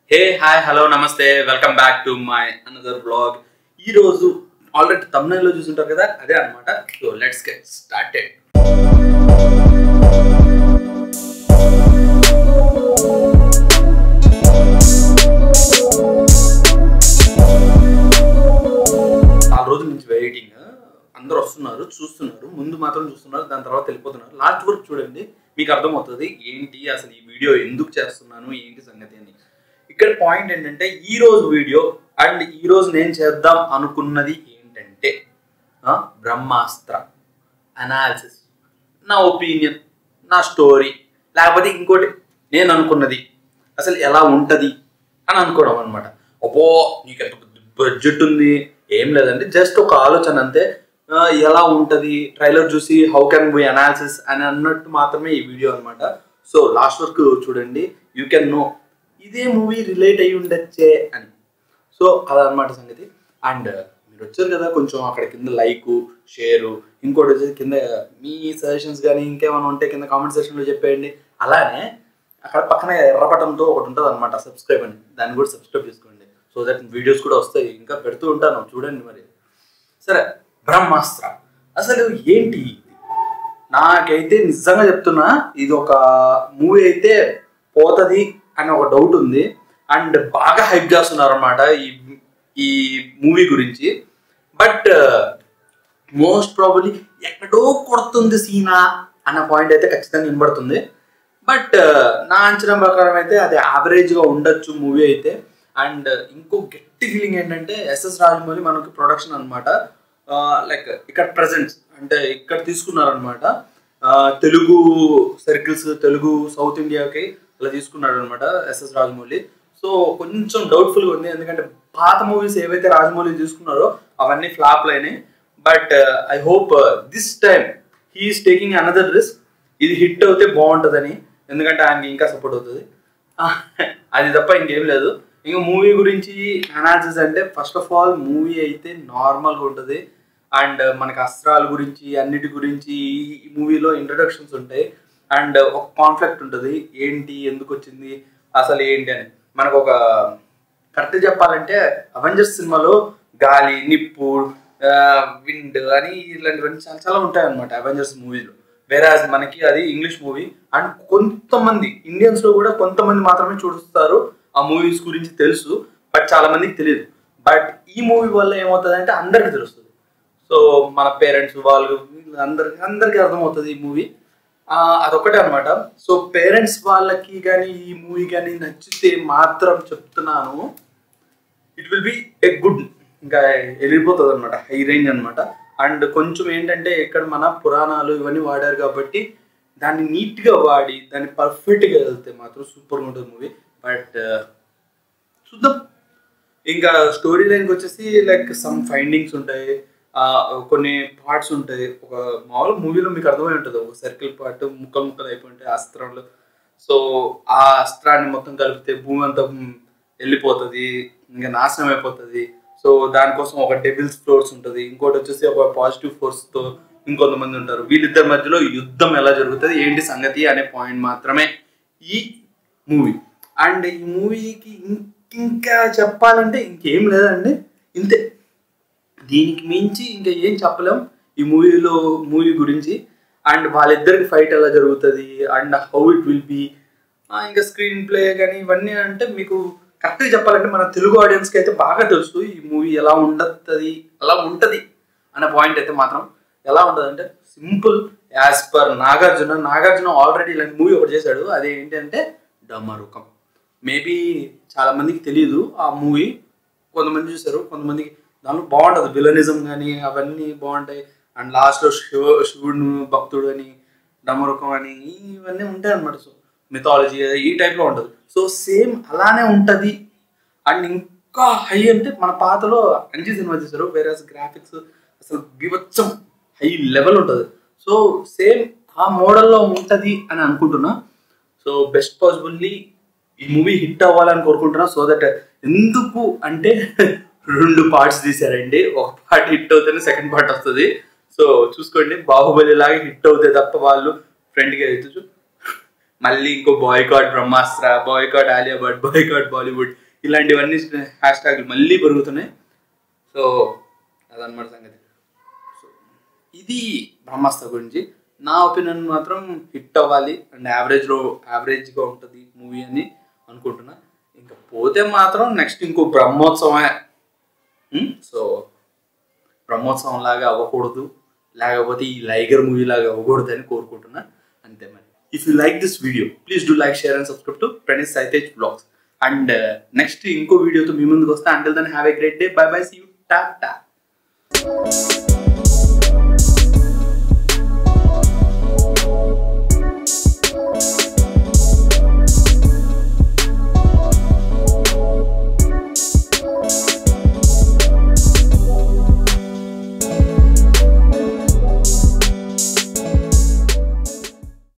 Hey, hi, hello, namaste. Welcome back to my another vlog. Ee roju already thumbnail lo chusuntaru kada ade anamata. So let's get started. ఆ రోజు నుంచి waiting అందరూ వస్తున్నారు చూస్తున్నారు ముందు మాత్రం చూస్తున్నారు దాని తర్వాత వెళ్ళిపోతున్నారు లాస్ట్ వరకు చూడండి మీకు అర్థమవుతుంది ఏంటి అసలు ఈ వీడియో ఎందుకు చేస్తున్నాను ఏంటి సంగతి అని ఇక్కడ పాయింట్ ఏంటంటే ఈ రోజు వీడియో అండ్ ఈ రోజు నేను చేద్దాం అనుకున్నది ఏంటంటే బ్రహ్మాస్త్ర అనాలిసిస్ నా ఒపీనియన్ నా స్టోరీ లేకపోతే ఇంకోటి నేను అనుకున్నది అసలు ఎలా ఉంటుంది అని అనుకోవడం అనమాట అబ్బో నీకు ఎంత బడ్జెట్ ఉంది ఏం లేదంటే జస్ట్ ఒక ఆలోచన అంతే ఎలా ఉంటుంది ట్రైలర్ చూసి హౌ కెన్ బి అనాలిసిస్ అని అన్నట్టు మాత్రమే ఈ వీడియో అనమాట సో లాస్ట్ వరకు చూడండి యూ కెన్ నో ఇదే మూవీ రిలేట్ అయ్యి ఉండొచ్చే అని సో అదనమాట సంగతి అండ్ మీరు వచ్చారు కదా కొంచెం అక్కడ కింద లైక్ షేరు ఇంకోటి వచ్చేసి కింద మీ సజెషన్స్ కానీ ఇంకేమైనా ఉంటే కింద కామెంట్ సెక్షన్లో చెప్పేయండి అలానే అక్కడ పక్కన ఎర్రపటంతో ఒకటి ఉంటుంది అనమాట సబ్స్క్రైబ్ అని దాన్ని కూడా సబ్స్క్రైబ్ చేసుకోండి సో దట్ వీడియోస్ కూడా వస్తాయి ఇంకా పెడుతూ ఉంటాను చూడండి మరి సరే బ్రహ్మాస్త్ర అసలు ఏంటి నాకైతే నిజంగా చెప్తున్నా ఇది ఒక మూవీ అయితే పోతుంది అని ఒక డౌట్ ఉంది అండ్ బాగా హైప్ చేస్తున్నారు అనమాట ఈ మూవీ గురించి బట్ మోస్ట్ ప్రాబబ్లీ ఎక్కడో కొడుతుంది సీనా అన్న పాయింట్ అయితే ఖచ్చితంగా వినబడుతుంది బట్ నా అంచనా ప్రకారం అయితే అది యావరేజ్గా ఉండొచ్చు మూవీ అయితే అండ్ ఇంకో గట్టి ఫీలింగ్ ఏంటంటే ఎస్ఎస్ రాజమౌళి మనకి ప్రొడక్షన్ అనమాట లైక్ ఇక్కడ ప్రజెంట్స్ అంటే ఇక్కడ తీసుకున్నారనమాట తెలుగు సర్కిల్స్ తెలుగు సౌత్ ఇండియాకి అలా తీసుకున్నాడు అనమాట ఎస్ఎస్ రాజమౌళి సో కొంచెం డౌట్ఫుల్గా ఉంది ఎందుకంటే పాత మూవీస్ ఏవైతే రాజమౌళి తీసుకున్నారో అవన్నీ ఫ్లాప్లు అయినాయి but I hope this time he's taking another risk ఇది హిట్ అవుతే బాగుంటుందని ఎందుకంటే ఆయనకి ఇంకా సపోర్ట్ అవుతుంది అది తప్ప ఇంకేం లేదు ఇంకా మూవీ గురించి అనాలిసిస్ అంటే ఫస్ట్ ఆఫ్ ఆల్ మూవీ అయితే నార్మల్గా ఉంటుంది అండ్ మనకి అస్త్రాల గురించి అన్నిటి గురించి ఈ మూవీలో ఇంట్రడక్షన్స్ ఉంటాయి అండ్ ఒక కాన్ఫ్లిక్ట్ ఉంటుంది ఏంటి ఎందుకు వచ్చింది అసలు ఏంటి అని మనకు ఒక కరెక్ట్ చెప్పాలంటే అవెంజర్స్ సినిమాలో గాలి నిప్పు విండ్ అని ఇలాంటివన్నీ చాలా చాలా ఉంటాయి అనమాట అవెంజర్స్ మూవీలో వేరే మనకి అది ఇంగ్లీష్ మూవీ అండ్ కొంతమంది ఇండియన్స్లో కూడా కొంతమంది మాత్రమే చూస్తారు ఆ మూవీస్ గురించి తెలుసు బట్ చాలా మందికి తెలియదు బట్ ఈ మూవీ వల్ల ఏమవుతుంది అంటే అందరికీ తెలుస్తుంది సో మన పేరెంట్స్ వాళ్ళు అందరికీ అర్థమవుతుంది ఈ మూవీ అదొకటే అనమాట సో పేరెంట్స్ వాళ్ళకి కానీ ఈ మూవీ కానీ నచ్చితే మాత్రం చెప్తున్నాను it will be a good ఇంకా వెళ్ళిపోతుంది అనమాట హై రేంజ్ అనమాట అండ్ కొంచెం ఏంటంటే ఇక్కడ మన పురాణాలు ఇవన్నీ వాడారు కాబట్టి దాన్ని నీట్గా వాడి దాన్ని పర్ఫెక్ట్గా వెళ్తే మాత్రం సూపర్గా ఉంటుంది మూవీ బట్ చూద్దాం ఇంకా స్టోరీ లైన్కి వచ్చేసి లైక్ సమ్ ఫైండింగ్స్ ఉంటాయి కొన్ని పార్ట్స్ ఉంటాయి ఒక మామూలు మూవీలో మీకు అర్థమై ఉంటుంది ఒక సర్కిల్ పార్ట్ ముక్కలు అయిపోయి ఉంటాయి అస్త్రాలు సో ఆ అస్త్రాన్ని మొత్తం కలిపితే భూమి అంతా వెళ్ళిపోతుంది ఇంకా నాశనం అయిపోతుంది సో దానికోసం ఒక డెవిల్స్ ఫోర్స్ ఉంటుంది ఇంకోటి వచ్చేసి ఒక పాజిటివ్ ఫోర్స్తో ఇంకొంతమంది ఉంటారు వీళ్ళిద్దరి మధ్యలో యుద్ధం ఎలా జరుగుతుంది ఏంటి సంగతి అనే పాయింట్ మాత్రమే ఈ మూవీ అండ్ ఈ మూవీకి ఇంకా చెప్పాలంటే ఇంకేం లేదండి ఇంతే దీనికి మించి ఇంకా ఏం చెప్పలేం ఈ మూవీ గురించి అండ్ వాళ్ళిద్దరికి ఫైట్ ఎలా జరుగుతుంది and how it will be ఇంకా స్క్రీన్ ప్లే కానీ ఇవన్నీ అంటే మీకు కరెక్ట్గా చెప్పాలంటే మన తెలుగు ఆడియన్స్కి అయితే బాగా తెలుసు ఈ మూవీ ఎలా ఉంటుంది అనే పాయింట్ అయితే మాత్రం ఎలా ఉంటుంది అంటే simple as per Nagarjuna already ఇలాంటి మూవీ ఒకటి చేశాడు అదే ఏంటంటే డమరుకం మేబీ చాలా మందికి తెలియదు ఆ మూవీ కొంతమంది చూసారు కొంతమందికి దానిలో బాగుంటుంది విలనిజం కానీ అవన్నీ బాగుంటాయి అండ్ లాస్ట్లో శివుడు భక్తుడు అని డమరుకం అని ఇవన్నీ ఉంటాయి అన్నమాట సో మిథాలజీ ఈ టైప్లో ఉంటుంది సో సేమ్ అలానే ఉంటుంది అండ్ ఇంకా హై అంటే మన పాతలో అంజీ సినిమా చేశారు వేరే గ్రాఫిక్స్ అసలు బీభత్సం హై లెవెల్ ఉంటుంది సో సేమ్ ఆ మోడల్లో ఉంటుంది అని అనుకుంటున్నా సో బెస్ట్ పాసిబుల్లీ ఈ మూవీ హిట్ అవ్వాలని కోరుకుంటున్నా సో దట్ ఎందుకు అంటే 2 పార్ట్స్ తీశారండి ఒక పార్ట్ హిట్ అవుతేనే సెకండ్ పార్ట్ వస్తుంది సో చూసుకోండి బాహుబలి లాగా హిట్ అవుతాయి తప్ప వాళ్ళు ఫ్రెండ్గా అవుతూ మళ్ళీ ఇంకో boycott Brahmastra, boycott Alia Bhatt, boycott Bollywood, ఇలాంటివన్నీ హ్యాష్ ట్యాగ్లు మళ్ళీ పెరుగుతున్నాయి. సో అదనమాట సంగతి. సో ఇది బ్రహ్మాస్త్ర గురించి. నా ఒపీనియన్ మాత్రం హిట్ అవ్వాలి అండ్ యావరేజ్గా ఉంటుంది మూవీ అని అనుకుంటున్నా. ఇంకా పోతే మాత్రం నెక్స్ట్ ఇంకో బ్రహ్మోత్సవమే. సో బ్రహ్మోత్సవం లాగా అవ్వకూడదు, లేకపోతే ఈ లైగర్ మూవీ లాగా అవ్వకూడదు అని కోరుకుంటున్నా. అంతే మరి. If you like this video please do like, share and subscribe to praneethsaitej vlogs. And next ఇంకో వీడియోతో మీ ముందుకు వస్తా. Until then have a great day. Bye bye, see you, Tata.